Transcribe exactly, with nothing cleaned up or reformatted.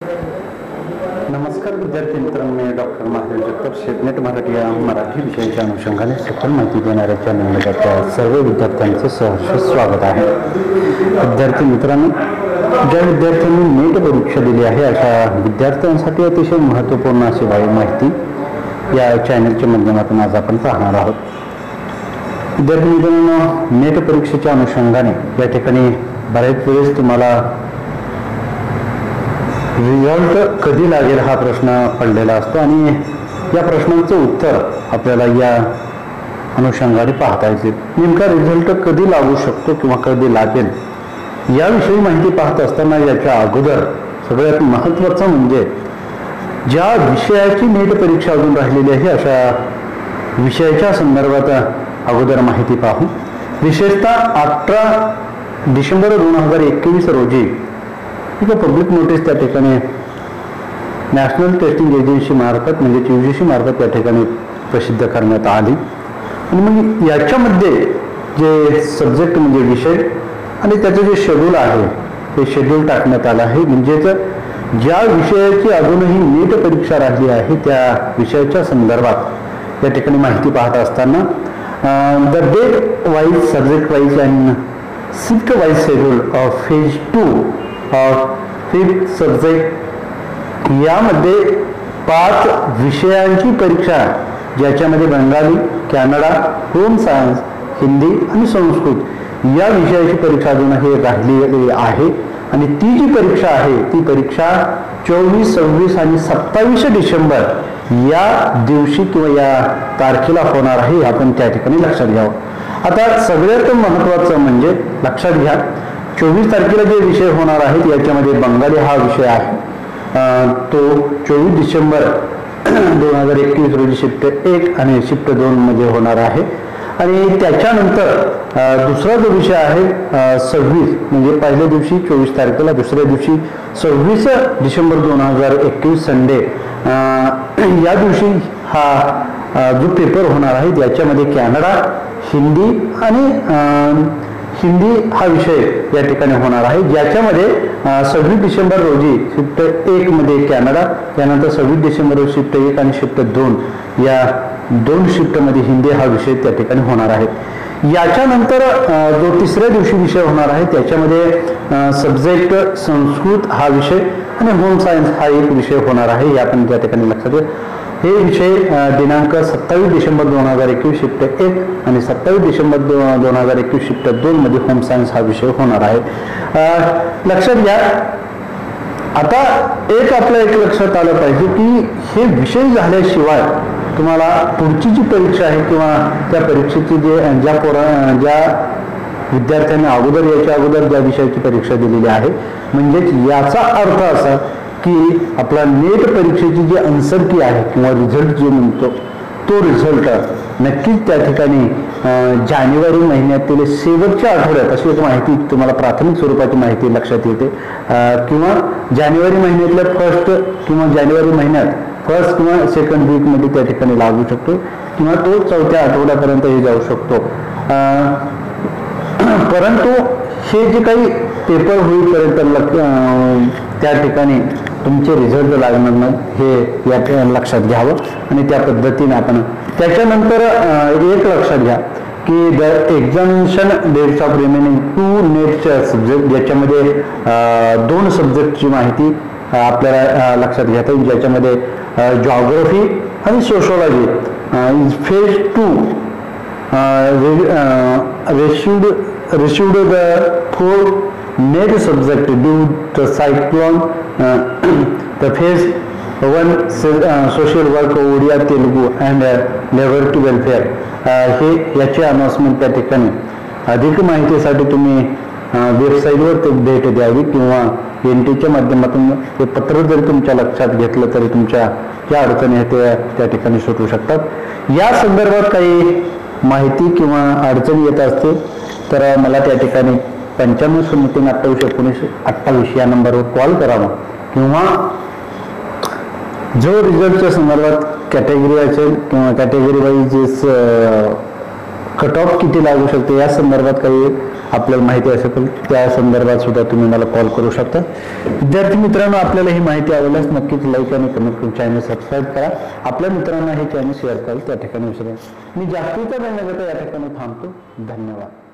नमस्कार विद्यार्थी मित्रांनो, मी डॉक्टर महादेव जगताप शेटनेट मराठी या मराठी विषयाच्या अनुषंगाने सखोल माहिती देणाऱ्या चॅनलमध्ये त्या सर्व विद्यार्थ्यांचे सहर्ष स्वागत आहे. विद्यार्थी मित्रांनो, ज्या विद्यार्थ्यांनी नीट परीक्षा दिली आहे अशा विद्यार्थ्यांसाठी अतिशय महत्त्वपूर्ण अशी माहिती या चॅनलच्या माध्यमातून आज आपण पाहणार आहोत. विद्यार्थी मित्रांनो, नीट परीक्षेच्या अनुषंगाने या ठिकाणी बऱ्याच वेळेस तुम्हाला रिझल्ट कधी लागेल हा प्रश्न पडलेला असतो आणि या प्रश्नाचं उत्तर आपल्याला या अनुषंगाने पाहता येते. नेमका रिझल्ट कधी लागू शकतो किंवा कधी लागेल याविषयी माहिती पाहत असताना याच्या अगोदर सगळ्यात महत्त्वाचं म्हणजे ज्या विषयाची नीट परीक्षा अजून राहिलेली आहे अशा विषयाच्या संदर्भात अगोदर माहिती पाहू. विशेषतः अठरा डिसेंबर दोन हजार एकवीस रोजी एक पब्लिक नोटीस त्या ठिकाणी नॅशनल टेस्टिंग एजन्सी मार्फत म्हणजे यू जी सी मार्फत त्या ठिकाणी प्रसिद्ध करण्यात आली. आणि मग याच्यामध्ये जे सब्जेक्ट म्हणजे विषय आणि त्याचं जे शेड्यूल आहे ते शेड्यूल टाकण्यात आलं आहे. म्हणजेच ज्या विषयाची अजूनही नीट परीक्षा राहिली आहे त्या विषयाच्या संदर्भात या ठिकाणी माहिती पाहत असताना the date wise subject wise and shift wise schedule of phase two of fifth subject यामध्ये पाच विषयांची परीक्षा ज्याच्यामध्ये बंगाली, कॅनडा, होम सायन्स, हिंदी आणि संस्कृत या विषयाची परीक्षा अजूनही राहिलेली आहे. आणि ती जी परीक्षा आहे ती परीक्षा चोवीस सव्वीस आणि सत्तावीस डिसेंबर या दिवशी किंवा या तारखेला होणार आहे. आपण त्या ठिकाणी लक्षात घ्यावं. आता सगळ्यात महत्त्वाचं म्हणजे लक्षात घ्या, चोवीस तारखेला जे विषय होणार आहेत याच्यामध्ये बंगाली हा विषय आहे. तो चोवीस डिसेंबर दोन हजार एकवीस रोजी शिफ्ट एक आणि शिफ्ट दोन मध्ये होणार आहे. आणि त्याच्यानंतर दुसरा जो विषय आहे सव्वीस म्हणजे पहिल्या दिवशी चोवीस तारखेला, दुसऱ्या दिवशी सव्वीस डिसेंबर दोन हजार एकवीस संडे या दिवशी हा जो पेपर होणार आहे याच्यामध्ये कॅनडा, हिंदी आणि हिंदी हा विषय या ठिकाणी होणार आहे. ज्याच्यामध्ये सव्वीस डिसेंबर रोजी शिफ्ट एक मध्ये कॅनडा, त्यानंतर सव्वीस डिसेंबर रोजी शिफ्ट एक आणि शिफ्ट दोन या दोन शिफ्टमध्ये हिंदी हा विषय त्या ठिकाणी होणार आहे. याच्यानंतर जो तिसऱ्या दिवशी विषय होणार आहे त्याच्यामध्ये सब्जेक्ट संस्कृत हा विषय आणि होम सायन्स हा एक विषय होणार आहे. हे आपण त्या ठिकाणी लक्षात घ्या. हे विषय दिनांक सत्तावीस डिसेंबर दोन हजार एकवीस शिफ्ट एक आणि सत्तावीस डिसेंबर दोन हजार एकवीस शिफ्ट दोन मध्ये होम सायन्स हा विषय होणार आहे. लक्षात घ्या. आता एक आपलं एक लक्षात आलं पाहिजे की हे विषय झाल्याशिवाय तुम्हाला पुढची जी परीक्षा आहे किंवा त्या परीक्षेची जे ज्या पोरा ज्या विद्यार्थ्यांनी अगोदर याच्या अगोदर ज्या विषयाची परीक्षा दिलेली आहे म्हणजेच याचा अर्थ असा की आपला नेट परीक्षेची जी आन्सर की आहे किंवा रिझल्ट जो म्हणतो तो रिझल्ट नक्कीच त्या ठिकाणी जानेवारी महिन्यातील शेवटच्या आठवड्यात अशी एक माहिती तुम्हाला प्राथमिक स्वरूपाची माहिती लक्षात येते किंवा जानेवारी महिन्यातल्या फर्स्ट किंवा जानेवारी महिन्यात फर्स्ट किंवा सेकंड वीकमध्ये त्या ठिकाणी लागू शकतो किंवा तो चौथ्या आठवड्यापर्यंत हे जाऊ शकतो. परंतु हे जे काही पेपर होईपर्यंत त्या ठिकाणी तुमचे रिझल्ट लागणार हे या लक्षात घ्यावं आणि त्या पद्धतीने आपण त्याच्यानंतर एक लक्षात घ्या की the examination dates of remaining two नेटच्या सब्जेक्ट ज्याच्यामध्ये दोन सब्जेक्टची माहिती आपल्याला लक्षात घेता येईल. ज्याच्यामध्ये जॉग्रफी आणि sociology phase two received received the four net subject due to cyclone uh, the phase one uh, social work Odia Telugu and uh, labor to welfare हे याचे अनाउन्समेंट त्या ठिकाणी अधिक माहितीसाठी तुम्ही वेबसाईटवर ते भेट द्यावी किंवा एन टीच्या माध्यमातून ते पत्र जरी तुमच्या लक्षात घेतलं तरी तुमच्या ज्या अडचणी आहेत त्या त्या ठिकाणी सुटू शकतात. या संदर्भात काही माहिती किंवा अडचणी येत असते तर मला त्या ठिकाणी पंच्याण्णव शून्य तीन अठ्ठावीस एकोणीस अठ्ठावीस या नंबरवर कॉल करावा किंवा जो रिझल्टच्या संदर्भात कॅटेगरी असेल किंवा कॅटेगरी वाईज कट ऑफ किती लागू शकते या संदर्भात काही आपल्याला माहिती असेल त्या संदर्भात सुद्धा तुम्ही मला कॉल करू शकता. विद्यार्थी मित्रांनो, आपल्याला ही माहिती आवडल्यास नक्कीच लाईक आणि कमेंट करून चॅनल सबस्क्राईब करा. आपल्या मित्रांना हे चॅनल शेअर करा. त्या ठिकाणी विसरा. मी जागतिक गणित या ठिकाणी थांबतो. धन्यवाद.